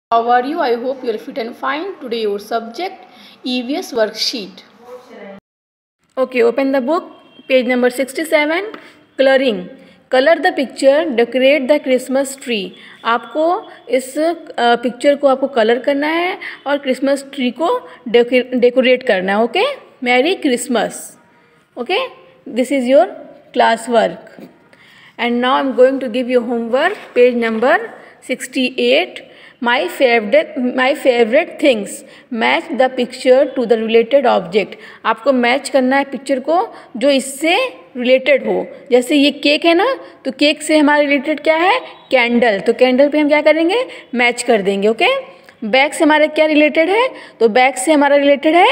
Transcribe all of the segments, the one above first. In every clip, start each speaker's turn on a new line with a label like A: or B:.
A: How are you? I hope you are fit and fine. Today your subject EVS worksheet. Okay, open the book. Page number 67. Coloring. Color the picture. Decorate the Christmas tree. आपको इस picture को आपको colour करना है और Christmas tree को decorate करना है. Okay, merry Christmas. Okay, this is your class work. And now I'm going to give you homework. Page number 68. My favorite things. Match the picture to the related object. आपको match करना है picture को जो इससे related हो. जैसे ये cake है ना, तो केक से हमारा रिलेटेड क्या है? कैंडल. तो कैंडल पे हम क्या करेंगे? मैच कर देंगे. ओके. बैग से हमारा क्या रिलेटेड है? तो बैग से हमारा रिलेटेड है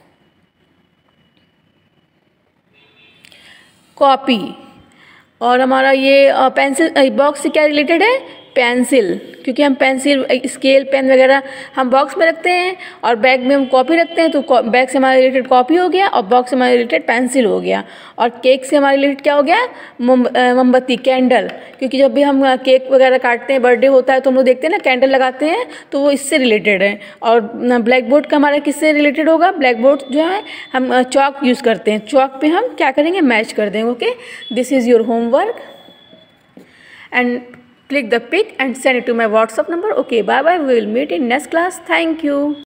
A: कॉपी. और हमारा ये पेंसिल बॉक्स से क्या रिलेटेड है? पेंसिल. क्योंकि हम पेंसिल, स्केल, पेन वगैरह हम बॉक्स में रखते हैं और बैग में हम कॉपी रखते हैं. तो बैग से हमारा रिलेटेड कॉपी हो गया और बॉक्स से हमारा रिलेटेड पेंसिल हो गया. और केक से हमारा रिलेटेड क्या हो गया? मोमबत्ती, कैंडल. क्योंकि जब भी हम केक वगैरह काटते हैं, बर्थडे होता है, तो हम लोग देखते हैं ना कैंडल लगाते हैं, तो वो इससे रिलेटेड है. और ब्लैक बोर्ड का हमारा किससे रिलेटेड होगा? ब्लैक बोर्ड जो है हम चॉक यूज़ करते हैं. चॉक पे हम क्या करेंगे? मैच कर देंगे. Okay, this is your homework and click the pic and send it to my WhatsApp number. Okay, bye bye. We will meet in next class. Thank you.